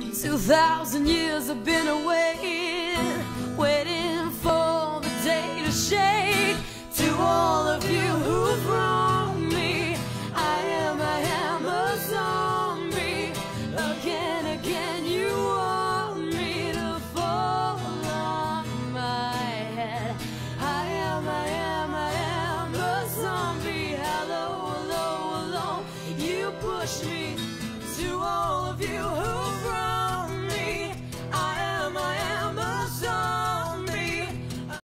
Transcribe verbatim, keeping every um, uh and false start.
Two thousand years I've been away, waiting for the day to shake. To all of you who've wronged me, I am, I am a zombie. Again, again you want me to fall on my head. I am, I am, I am a zombie. Hello, hello, hello. You push me. To all of you who